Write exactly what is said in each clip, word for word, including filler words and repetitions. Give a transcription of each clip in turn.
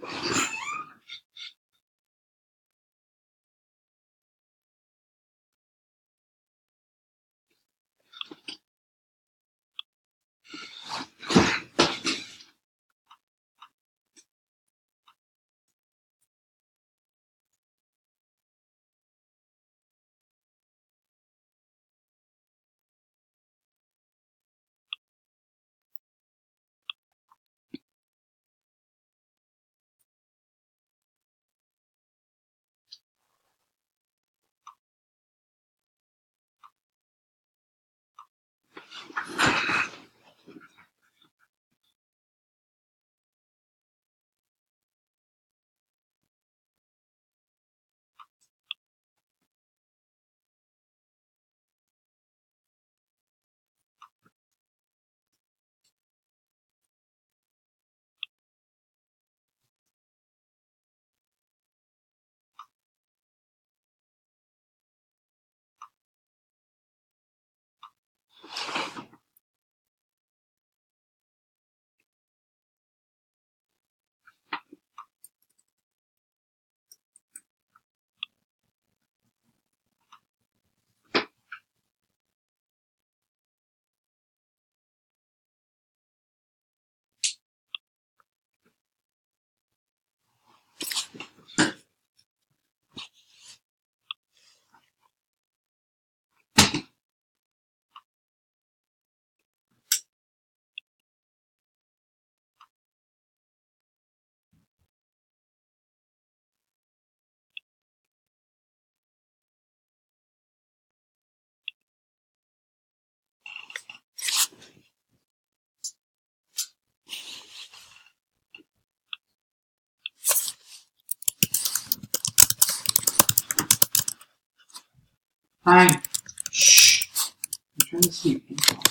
Fine. Shh. I'm trying to sleep.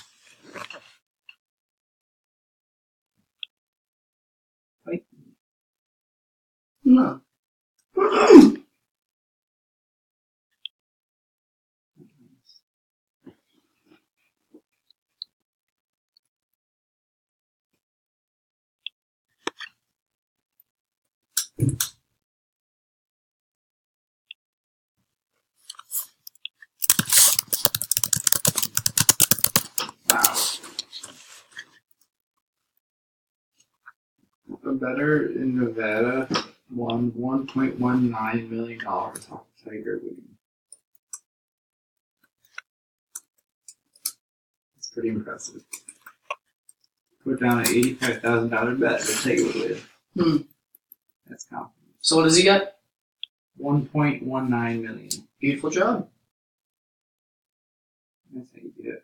Wait. No. Wow. A bettor in Nevada won one point one nine million dollars off the Tiger winning. It's pretty impressive. Put down an eighty-five thousand dollars bet that Tiger would win. Hmm. That's confident. So what does he get? one point one nine million dollars. Beautiful job. That's how you do it.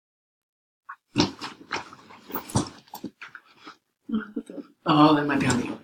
Oh, they might be on the